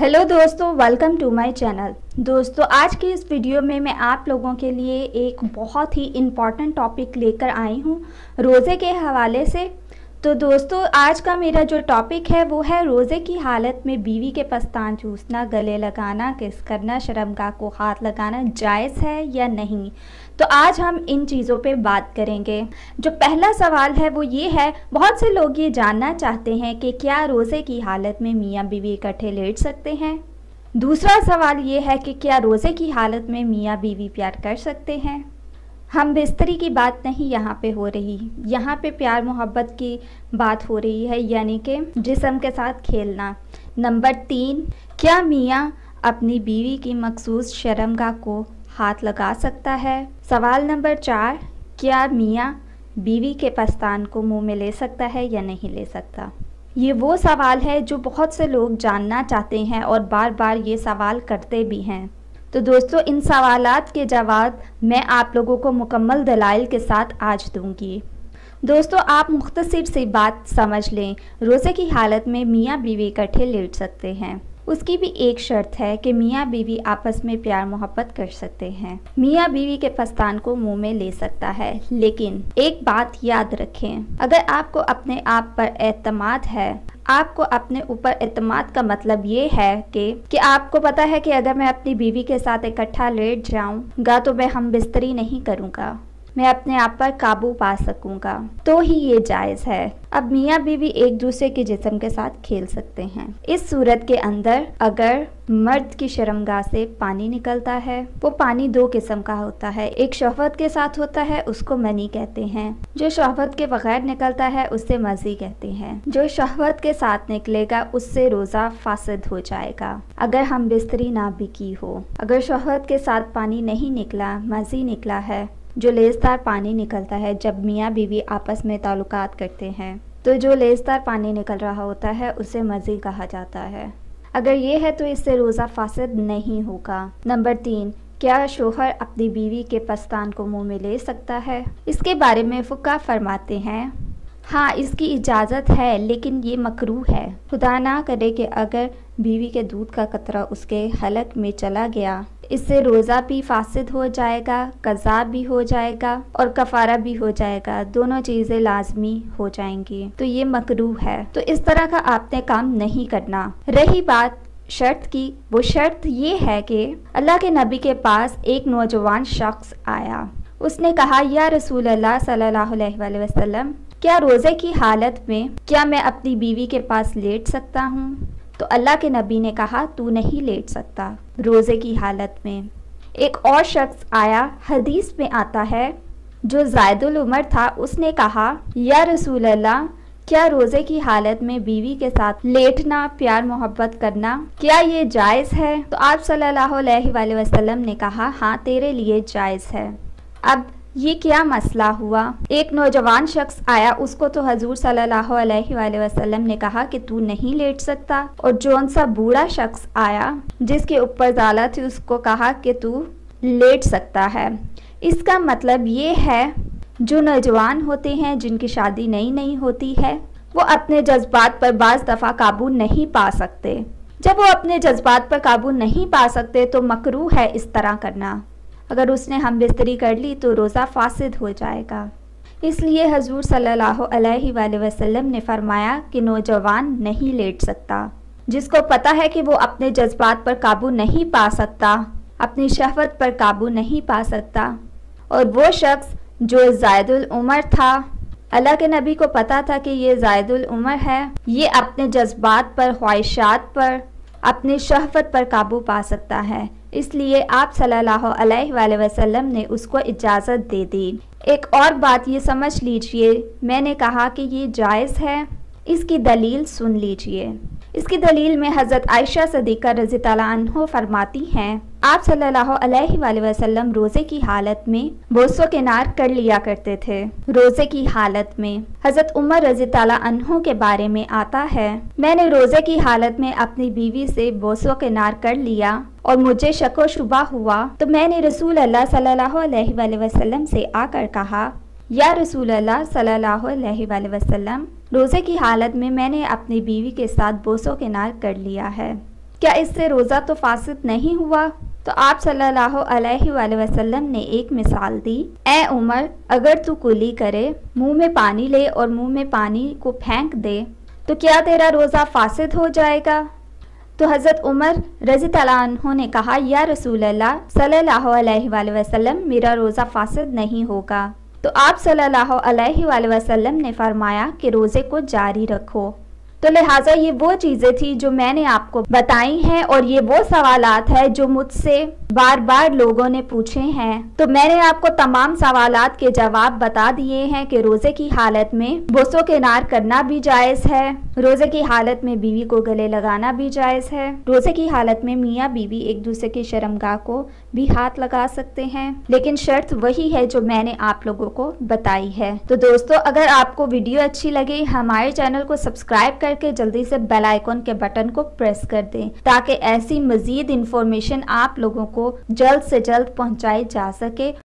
Hello दोस्तों, welcome to my channel. दोस्तों, आज की इस वीडियो में मैं आप लोगों के लिए एक बहुत ही इम्पॉर्टेंट टॉपिक लेकर आई हूँ रोज़े के हवाले से। तो दोस्तों, आज का मेरा जो टॉपिक है वो है रोज़े की हालत में बीवी के पस्तान चूसना, गले लगाना, किस करना, शर्मगाह को हाथ लगाना जायज़ है या नहीं। तो आज हम इन चीज़ों पे बात करेंगे। जो पहला सवाल है वो ये है, बहुत से लोग ये जानना चाहते हैं कि क्या रोज़े की हालत में मियाँ बीवी इकट्ठे लेट सकते हैं। दूसरा सवाल ये है कि क्या रोज़े की हालत में मियाँ बीवी प्यार कर सकते हैं। हम बिस्तरी की बात नहीं यहाँ पे हो रही, यहाँ पे प्यार मोहब्बत की बात हो रही है, यानी कि जिस्म के साथ खेलना। नंबर 3, क्या मियाँ अपनी बीवी की मखसूस शर्मगाह को हाथ लगा सकता है। सवाल नंबर 4, क्या मियाँ बीवी के पस्तान को मुंह में ले सकता है या नहीं ले सकता। ये वो सवाल है जो बहुत से लोग जानना चाहते हैं और बार बार ये सवाल करते भी हैं। तो दोस्तों, इन सवालात के जवाब मैं आप लोगों को मुकम्मल दलाइल के साथ आज दूंगी। दोस्तों, आप मुख्तसर सी बात समझ लें, रोज़े की हालत में मियाँ बीवी इकट्ठे लेट सकते हैं। उसकी भी एक शर्त है कि मियाँ बीवी आपस में प्यार मोहब्बत कर सकते हैं। मियाँ बीवी के पस्तान को मुंह में ले सकता है, लेकिन एक बात याद रखें, अगर आपको अपने आप पर एतमाद है, आपको अपने ऊपर एतमाद का मतलब ये है कि आपको पता है कि अगर मैं अपनी बीवी के साथ इकट्ठा लेट जाऊंगा तो मैं हम बिस्तरी नहीं करूंगा, मैं अपने आप पर काबू पा सकूंगा, तो ही ये जायज़ है। अब मियाँ बीवी एक दूसरे के जिस्म के साथ खेल सकते हैं। इस सूरत के अंदर अगर मर्द की शर्मगाह से पानी निकलता है, वो पानी दो किस्म का होता है। एक शहवत के साथ होता है, उसको मनी कहते हैं। जो शहवत के बगैर निकलता है उसे मज़ी कहते हैं। जो शहवत के साथ निकलेगा उससे रोज़ा फासिद हो जाएगा अगर हम बिस्तरी ना भी की हो। अगर शहवत के साथ पानी नहीं निकला, मज़ी निकला है, जो लेसदार पानी निकलता है जब मियाँ बीवी आपस में ताल्लुकात करते हैं, तो जो लेसदार पानी निकल रहा होता है उसे मज़ी कहा जाता है। अगर ये है तो इससे रोज़ा फासिद नहीं होगा। नंबर 3, क्या शोहर अपनी बीवी के पस्तान को मुंह में ले सकता है। इसके बारे में फुक़हा फरमाते हैं, हाँ, इसकी इजाज़त है, लेकिन ये मकरूह है। खुदा ना करे कि अगर बीवी के दूध का कतरा उसके हलक में चला गया, इससे रोज़ा भी फासिद हो जाएगा, कज़ा भी हो जाएगा और कफ़ारा भी हो जाएगा। दोनों चीज़ें लाजमी हो जाएंगी, तो ये मकरूह है। तो इस तरह का आपने काम नहीं करना। रही बात शर्त की, वो शर्त ये है कि अल्लाह के नबी के पास एक नौजवान शख्स आया। उसने कहा, या रसूल अल्लाह सल्लल्लाहु अलैहि वसल्लम, क्या रोज़े की हालत में क्या मैं अपनी बीवी के पास लेट सकता हूँ। तो अल्लाह के नबी ने कहा, तू नहीं लेट सकता रोज़े की हालत में। एक और शख्स आया, हदीस में आता है, जो ज़ायदुल उमर था, उसने कहा, या रसूल अल्लाह, क्या रोज़े की हालत में बीवी के साथ लेटना, प्यार मोहब्बत करना, क्या ये जायज़ है। तो आप सल्लल्लाहु अलैहि वसल्लम ने कहा, हाँ, तेरे लिए जायज़ है। अब ये क्या मसला हुआ। एक नौजवान शख्स आया, उसको तो हजूर सल्लल्लाहु अलैहि वसल्लम ने कहा कि तू नहीं लेट सकता, और जौन सा बूढ़ा शख्स आया जिसके ऊपर ज़ाला थी, उसको कहा कि तू लेट सकता है। इसका मतलब ये है, जो नौजवान होते हैं जिनकी शादी नई नई होती है, वो अपने जज्बात पर बाज़ दफ़ा काबू नहीं पा सकते। जब वो अपने जज्बात पर काबू नहीं पा सकते तो मकरूह है इस तरह करना। अगर उसने हम बिस्तरी कर ली तो रोज़ा फासिद हो जाएगा। इसलिए हजूर सल्लल्लाहु अलैहि वसल्लम ने फरमाया कि नौजवान नहीं लेट सकता। जिसको पता है कि वो अपने जज्बात पर काबू नहीं पा सकता, अपनी शहवत पर काबू नहीं पा सकता, और वो शख्स जो ज़ायदुल उमर था, अल्लाह के नबी को पता था कि ये ज़ायदुल उमर है, ये अपने जज्बात पर, ख्वाहिशात पर, अपनी शहवत पर काबू पा सकता है। इसलिए आप सल्लल्लाहु अलैहि वसल्लम ने उसको इजाज़त दे दी। एक और बात ये समझ लीजिए, मैंने कहा कि ये जायज़ है, इसकी दलील सुन लीजिए। इसकी दलील में हज़रत आयशा सिद्दीक़ा रज़ी अल्लाह अन्हा फरमाती हैं, आप सल्लल्लाहु अलैहि वसल्लम रोज़े की हालत में बोसो किनार कर लिया करते थे। रोज़े की हालत में हज़रत उमर रज़ी अल्लाह अन्हा के बारे में आता है, मैंने रोज़े की हालत में अपनी बीवी से बोसो किनार कर लिया और मुझे शक व शुबा हुआ, तो मैंने रसूल अल्लाह सल्लल्लाहु अलैहि वसल्लम से आकर कहा, या रसूल अल्लाह सल्लल्लाहु अलैहि वसल्लम, रोज़े की हालत में मैंने अपनी बीवी के साथ बोसो किनार कर लिया है। क्या इससे रोज़ा तो फासिद नहीं हुआ؟ तो आप सल्लल्लाहु अलैहि वसल्लम ने एक मिसाल दी, ए उमर, अगर तू कुली करे, मुंह में पानी ले और मुंह में पानी को फेंक दे तो क्या तेरा रोज़ा फासिद हो जाएगा? तो हज़रत उमर रज़ी अल्लाह अन्हु ने कहा, या रसूल अल्लाह सल्लल्लाहु अलैहि वसल्लम, मेरा रोज़ा फासिद नहीं होगा। तो आप सल्लल्लाहु अलैहि वसल्लम ने फरमाया कि रोज़े को जारी रखो। तो लिहाजा ये वो चीज़ें थी जो मैंने आपको बताई हैं और ये वो सवालात है जो मुझसे बार बार लोगों ने पूछे हैं। तो मैंने आपको तमाम सवालात के जवाब बता दिए हैं कि रोज़े की हालत में बोसो किनार करना भी जायज़ है, रोज़े की हालत में बीवी को गले लगाना भी जायज़ है, रोज़े की हालत में मियाँ बीवी एक दूसरे की शर्मगाह को भी हाथ लगा सकते हैं, लेकिन शर्त वही है जो मैंने आप लोगों को बताई है। तो दोस्तों, अगर आपको वीडियो अच्छी लगे, हमारे चैनल को सब्सक्राइब करके जल्दी से बेल आइकन के बटन को प्रेस कर दें ताकि ऐसी मज़ीद इंफॉर्मेशन आप लोगों को जल्द से जल्द पहुंचाई जा सके।